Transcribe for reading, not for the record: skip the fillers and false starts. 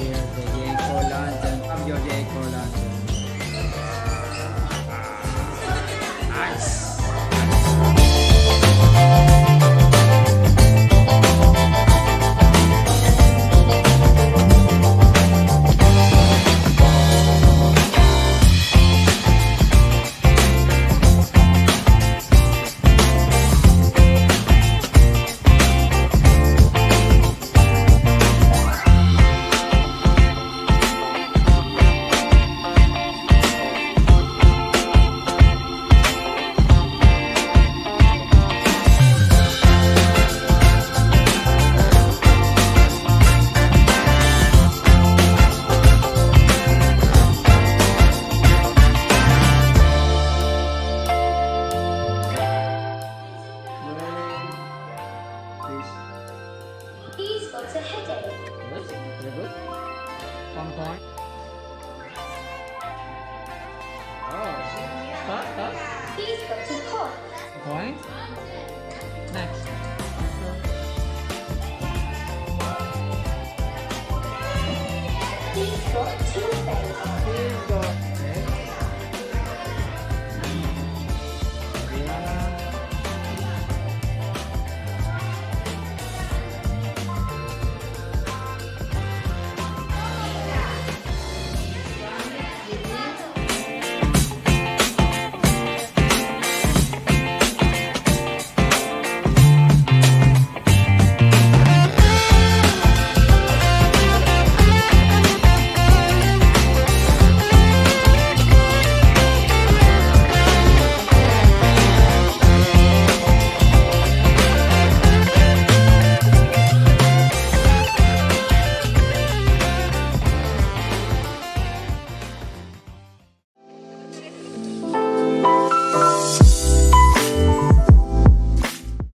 Here's the Jack-o'-lantern. I'm your Jack-o'-lantern. Nice. He's got a headache. Good. Very good. 1 point. Oh. Stop. He's got a cough. Point. Next. He's got toothache. He's got